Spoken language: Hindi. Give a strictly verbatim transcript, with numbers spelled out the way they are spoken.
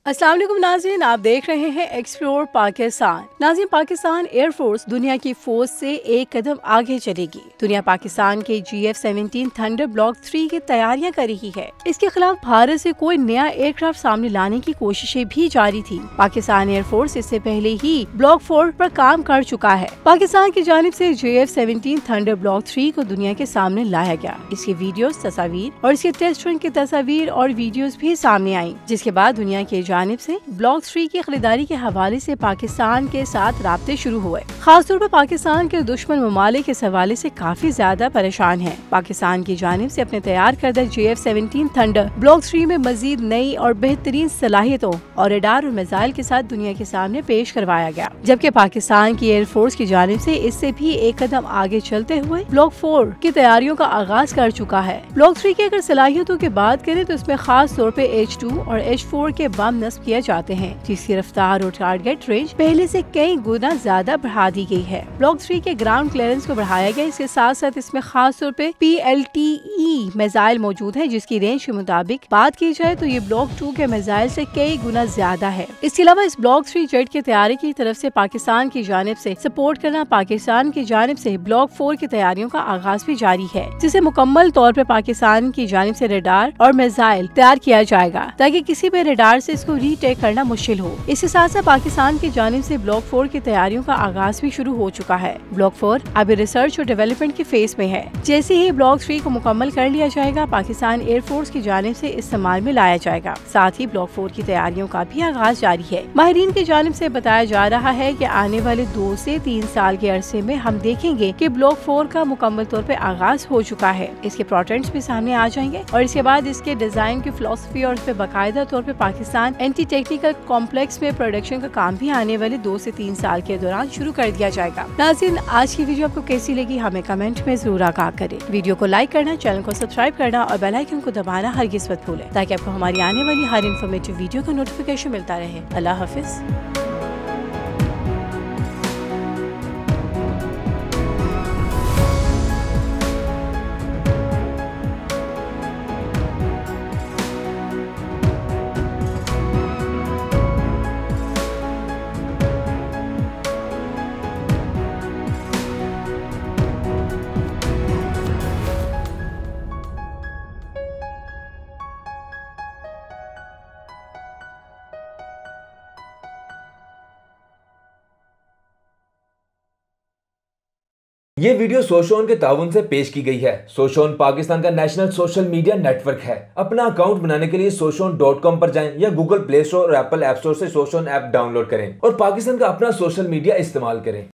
अस्सलाम वालेकुम नाज़रीन, आप देख रहे हैं एक्सप्लोर पाकिस्तान। नाज़रीन, पाकिस्तान एयरफोर्स दुनिया की फौज से एक कदम आगे चलेगी। दुनिया पाकिस्तान के G F seventeen thunder block three की तैयारियां कर रही है। इसके खिलाफ भारत से कोई नया एयरक्राफ्ट सामने लाने की कोशिशें भी जारी थी। पाकिस्तान एयरफोर्स इससे पहले ही ब्लॉक फोर पर काम कर चुका है। पाकिस्तान की जानिब से G F seventeen thunder block three को दुनिया के सामने लाया गया। इसकी वीडियो, तस्वीर और इसके टेस्ट रन की तस्वीर और वीडियोस भी सामने आई, जिसके बाद दुनिया के जानिब से ब्लॉक थ्री की खरीदारी के हवाले से पाकिस्तान के साथ राब्ते शुरू हुए। खासतौर पर पाकिस्तान के दुश्मन ममालिक इस हवाले से काफी ज्यादा परेशान हैं। पाकिस्तान की जानिब से अपने तैयार करदा G F seventeen thunder block three में मजीद नई और बेहतरीन सलाहियतों और रडार और मिसाइल के साथ दुनिया के सामने पेश करवाया गया, जबकि पाकिस्तान की एयरफोर्स की जानिब से इससे भी एक कदम आगे चलते हुए ब्लॉक फोर की तैयारियों का आगाज कर चुका है। ब्लॉक थ्री की अगर सलाहियतों की बात करें तो इसमें खास तौर पे एच टू और एच फोर के बम नस्ब किए जाते हैं, जिसकी रफ्तार और टारगेट रेंज पहले से कई गुना ज्यादा बढ़ा दी गई है। ब्लॉक थ्री के ग्राउंड क्लियरेंस को बढ़ाया गया। इसके साथ साथ इसमें खास तौर पे P L T E missile मौजूद है, जिसकी रेंज के मुताबिक बात की जाए तो ये ब्लॉक टू के मिसाइल से कई गुना ज्यादा है। इसके अलावा इस ब्लॉक थ्री जेट की तैयारी की तरफ से पाकिस्तान की जानिब से सपोर्ट करना, पाकिस्तान की जानिब से ब्लॉक फोर की तैयारियों का आगाज भी जारी है, जिसे मुकम्मल तौर पर पाकिस्तान की जानिब से रडार और मिसाइल तैयार किया जाएगा ताकि किसी भी रडार से इसको रीटेक करना मुश्किल हो। इसके साथ साथ पाकिस्तान की जानिब से ब्लॉक फोर की तैयारियों का आगाज भी शुरू हो चुका है। ब्लॉक फोर अभी रिसर्च और डेवलपमेंट की फेज में है। जैसे ही ब्लॉक थ्री को मुकम्मल कर लिया जाएगा, पाकिस्तान एयरफोर्स की जानिब से इस्तेमाल में लाया जाएगा। साथ ही ब्लॉक फोर की तैयारियों का भी आगाज जारी है। माहिरीन की जानिब से बताया जा रहा है कि आने वाले दो से तीन साल के अरसे में हम देखेंगे कि ब्लॉक फोर का मुकम्मल तौर पर आगाज हो चुका है। इसके प्रोटोटाइप्स भी सामने आ जाएंगे और इसके बाद इसके डिजाइन की फिलॉसफी और उस पर बाकायदा तौर पर पाकिस्तान एंटी टेक्निकल कॉम्प्लेक्स में प्रोडक्शन का काम भी आने वाले दो से तीन साल के दौरान शुरू कर दिया जाएगा। नाज़रीन, आज की वीडियो आपको कैसी लगी हमें कमेंट में जरूर आगाह करें। वीडियो को लाइक करना, चैनल को सब्सक्राइब करना और बेल आइकन को दबाना हरगिज़ मत भूलें, ताकि आपको हमारी आने वाली हर इन्फॉर्मेटिव वीडियो का नोटिफिकेशन मिलता रहे। अल्लाह हाफिज। ये वीडियो सोशोन के ताउन से पेश की गई है। सोशोन पाकिस्तान का नेशनल सोशल मीडिया नेटवर्क है। अपना अकाउंट बनाने के लिए सोशोन डॉट कॉम पर जाएं या गूगल प्ले स्टोर और एप्पल ऐप स्टोर से सोशोन ऐप डाउनलोड करें और पाकिस्तान का अपना सोशल मीडिया इस्तेमाल करें।